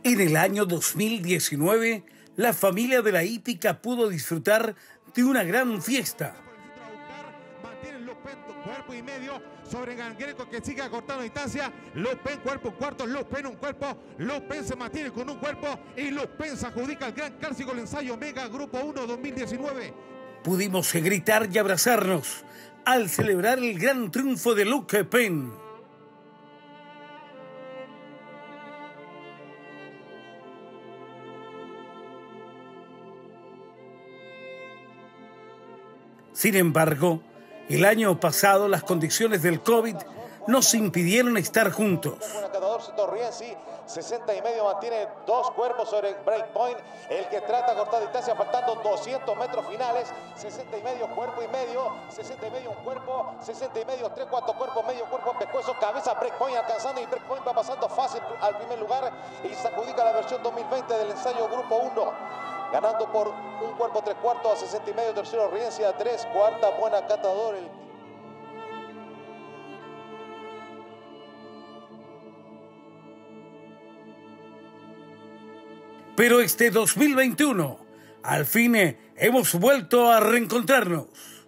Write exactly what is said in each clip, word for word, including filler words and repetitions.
En el año dos mil diecinueve, la familia de la hípica pudo disfrutar de una gran fiesta. Mantienen Lupén cuerpo y medio sobre Greco, que sigue acortando distancia. Lupén cuerpo, cuarto, Lupén un cuerpo. Lupén se mantiene con un cuerpo y Lupén se adjudica el gran clásico del ensayo Mega Grupo uno dos mil diecinueve. Pudimos gritar y abrazarnos al celebrar el gran triunfo de Lupén. Sin embargo, el año pasado las condiciones del COVID nos impidieron estar juntos. sesenta y medio mantiene dos cuerpos sobre breakpoint, el que trata de cortar distancia faltando doscientos metros finales. Sesenta y medio, cuerpo y medio, sesenta y medio un cuerpo, sesenta y medio, tres cuartos cuerpos, medio cuerpo en pescuezo, cabeza breakpoint alcanzando, y breakpoint va pasando fácil al primer lugar y se adjudica la versión dos mil veinte del ensayo Grupo uno. Ganando por un cuerpo, tres cuartos a sesenta y medio, tercero Riencia, tres, cuarta Buena Catador. El... Pero este dos mil veintiuno, al fin hemos vuelto a reencontrarnos.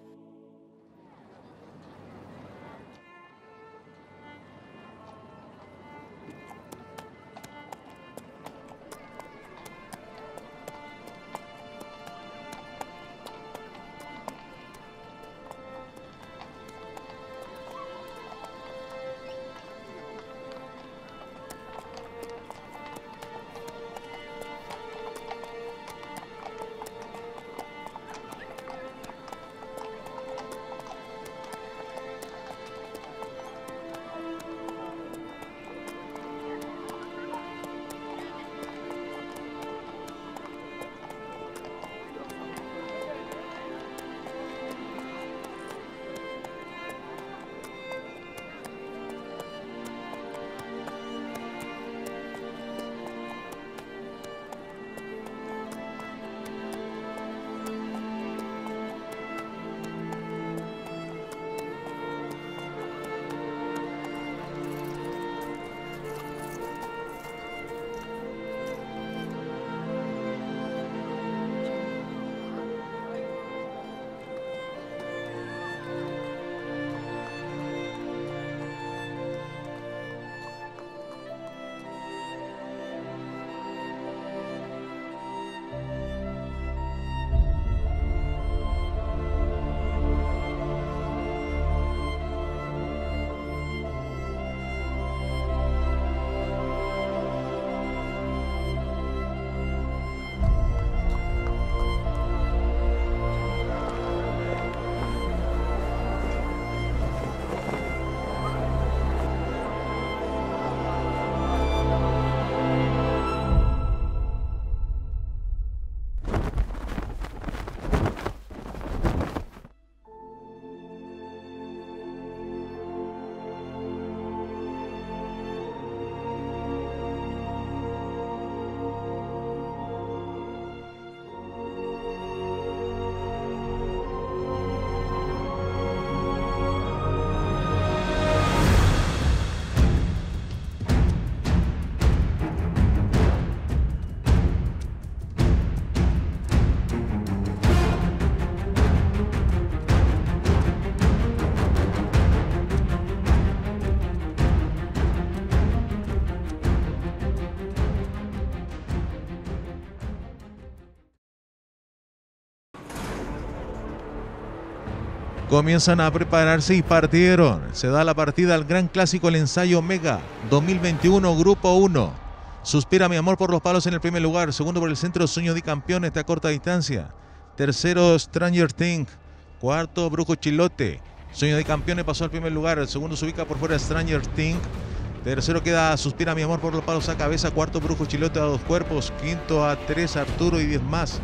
Comienzan a prepararse y partieron. Se da la partida al gran clásico, el ensayo Mega dos mil veintiuno, Grupo uno. Suspira mi amor por los palos en el primer lugar. Segundo por el centro, Sueño de Campeones de a corta distancia. Tercero, Stranger Things. Cuarto, Brujo Chilote. Sueño de Campeones pasó al primer lugar. El segundo se ubica por fuera, Stranger Things. Tercero queda Suspira mi amor por los palos a cabeza. Cuarto, Brujo Chilote a dos cuerpos. Quinto a tres, Arturo y diez más.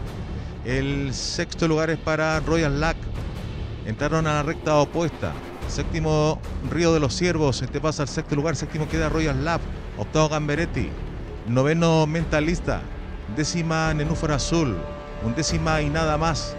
El sexto lugar es para Royal Luck. Entraron a la recta opuesta. Séptimo, Río de los Ciervos. Este pasa al sexto lugar. Séptimo queda Royal Lab. Octavo, Gamberetti. Noveno, Mentalista. Décima, Nenúfar Azul. Undécima y nada más.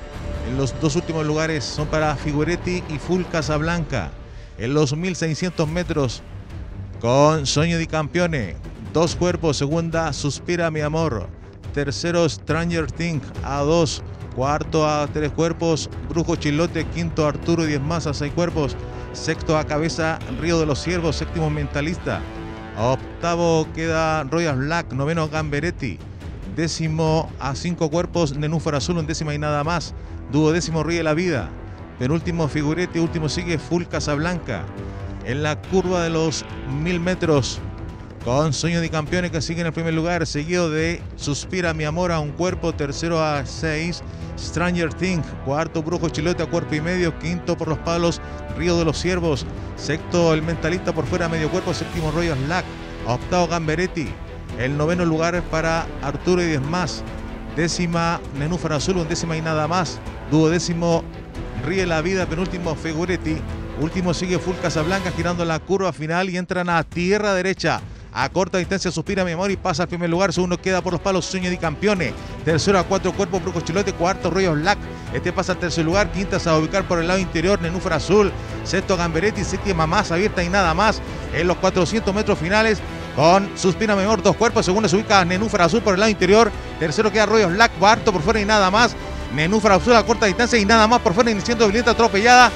En los dos últimos lugares son para Figuretti y Full Casablanca. En los mil seiscientos metros con Sueño de Campeones. dos cuerpos. Segunda, Suspira mi amor. Tercero, Stranger Things a dos. Cuarto, a tres cuerpos, Brujo Chilote. Quinto, Arturo y diez más a seis cuerpos. Sexto, a cabeza, Río de los Ciervos. Séptimo, Mentalista. Octavo queda Royal Black. Noveno, Gamberetti. Décimo, a cinco cuerpos, Nenúfar Azul. Undécima y nada más. Duodécimo, Ríe la Vida. Penúltimo, Figuretti. Último sigue Full Casablanca. En la curva de los mil metros, con Sueño de Campeones, que sigue en el primer lugar, seguido de Suspira mi amor a un cuerpo. Tercero, a seis, Stranger Things. Cuarto, Brujo Chilote a cuerpo y medio. Quinto, por los palos, Río de los Ciervos. Sexto, el Mentalista por fuera, medio cuerpo. Séptimo, Royal Black. Octavo, Gamberetti. El noveno lugar es para Arturo y diez más. Décima, Nenúfar Azul. Undécima y nada más. Duodécimo, Ríe la Vida. Penúltimo, Figuretti. Último sigue Full Casablanca, girando la curva final y entran a tierra derecha. A corta distancia Suspira mi amor y pasa al primer lugar. Segundo queda por los palos Sueño de Campeones. Tercero, a cuatro cuerpos, Brujo Chilote. Cuarto, Royal Black. Este pasa al tercer lugar. Quinta se va a ubicar por el lado interior Nenúfar Azul. Sexto, Gamberetti. Séptima, más abierta y nada más. En los cuatrocientos metros finales, con Suspira mi amor, dos cuerpos. Segundo se ubica Nenúfar Azul por el lado interior. Tercero queda Royal Black. Cuarto por fuera y nada más. Nenúfar Azul a corta distancia y nada más por fuera, iniciando violenta atropellada.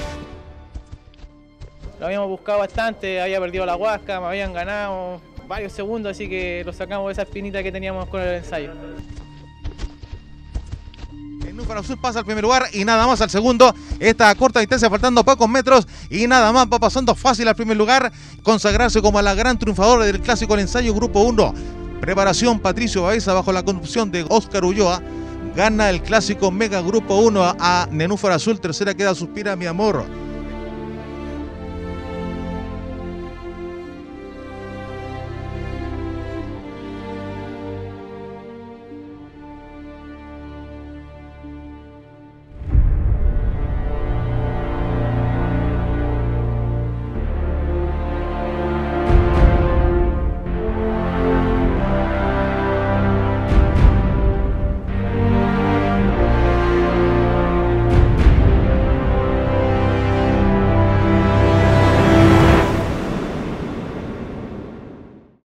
Lo habíamos buscado bastante, había perdido la huasca, me habían ganado varios segundos, así que lo sacamos de esa espinita que teníamos con el ensayo. Nenúfar Azul pasa al primer lugar y nada más al segundo. Esta a corta distancia, faltando pocos metros y nada más, va pasando fácil al primer lugar, consagrarse como la gran triunfadora del clásico del ensayo Grupo uno. Preparación Patricio Baeza bajo la conducción de Óscar Ulloa. Gana el clásico Mega Grupo uno a Nenúfar Azul. Tercera queda Suspira mi amor.